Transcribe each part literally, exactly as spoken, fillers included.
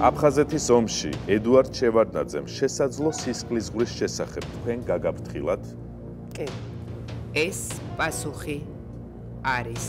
აფხაზეთის ომში ედუარდ შევარდნაძემ შესაძლო სისხლის ზღვრის შესახებ თქვენ გაგაფრთხილათ? კი. ეს პასუხი არის.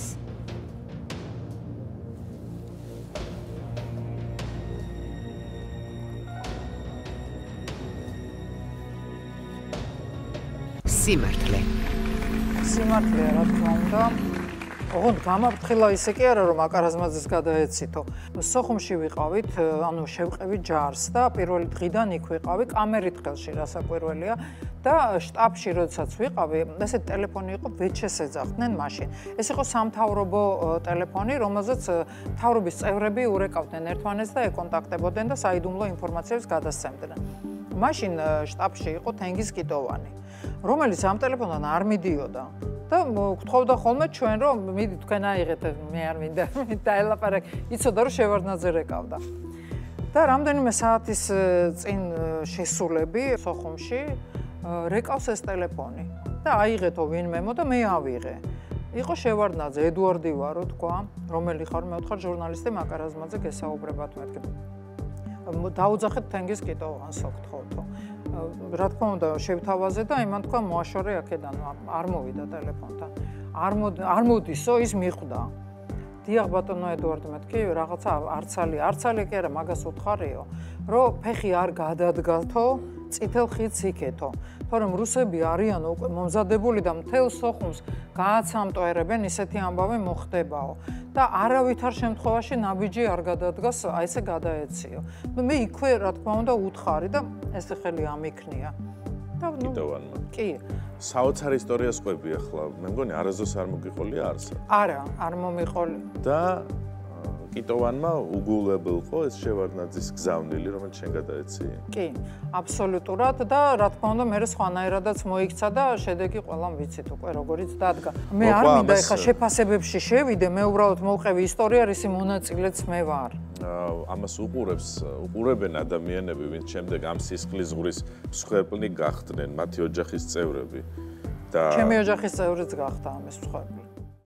სიმართლე. სიმართლე რა თქმა უნდა. ოღონდ გამაფრთხილა ისე კი არა რომ აკარაზმაძეს გადაეცითო. სოხუმში ვიყავით, ანუ შევყევით ჯარს და პირველი დღიდან იქ ვიყავი კამერით ხელში რასაკვირველია და შტაბში როდესაც ვიყავი, ესე ტელეფონი იყო ვეჩეს ეძახდნენ მაშინ. ეს იყო სამთავრობო ტელეფონი, რომელზეც მთავრობის წევრები ურეკავდნენ ერთმანეთს და ეკონტაქტებოდნენ და საიდუმლო ინფორმაციებს გადასცემდნენ. მაშინ შტაბში იყო თენგიზ კიტოვანი, რომელიც ამ ტელეფონთან არ მიდიოდა. და გთხოვდა ხოლმე ჩვენ რომ მიდი თქვენ აიღეთ, მე არ მინდა დაელაპარაკე, იცოდა რომ შევარდნაძე რეკავდა. და რამდენიმე საათის წინ შესულები სოხუმში რეკავს ეს ტელეფონი და აიღეთო ვინმემო და მე ავიღე. იყო შევარდნაძე, ედუარდი ვარო თქვა, რომელი ხარ, მე ვთხარ ჟურნალისტი მაკარაზმაძე გესაუბრებათ მეთქე. დაუძახეთ თენგიზ კიტოვანსო გთხოვთო. რა თქმა უნდა შევთავაზე და იმან თქვა მოაშორე აქედან არ მოვიდა ტელეფონთან. არ არ მოდისო ის მიხვდა. დიახ ბატონო ედუარდი მეთქი რაღაცა არცალი, არცალი კი არა მაგას უთხარიო, რომ ფეხი არ გადადგათო, წითელ ხიდს იქეთო. თორემ რუსები არიან უკვე მომზადებული და მთელ სოხუმს გააცამტვერებენ, ისეთი ამბავი მოხდებაო. და არავითარ შემთხვევაში ნაბიჯი არ გადადგას, აი ესე გადაეციო. მე იქვე რა თქმა უნდა უთხარი და ესე ხელი ამიქნია. და ნუ კი. საოცარ ისტორიას ყვები ახლა, მე მგონი არასდროს არ მოგიყოლია არსა. არა, არ მომიყოლი. და კიტოვანმა უგულებელყო ეს შევარდნაძის გზავნილი, რომელიც შენ გადაეციე? კი, აბსოლუტურად და რა თქმა უნდა მე სხვანაირადაც მოიქცა და შედეგი ყველამ ვიცით უკვე როგორიც დადგა. მე არ მინდა ეხა შეფასებებში შევიდე, მე უბრალოდ მოვყევი ისტორიარისი მონაწილეც მე ვარ. ამას უყურებს, უყურებენ ადამიანები, ვინც შემდეგ ამ სისხლის ზღვრის მსხვერპლი გახდნენ, მათი ოჯახის წევრები. ჩემი ოჯახის წევრიც გახდა ამის მსხვერპლი.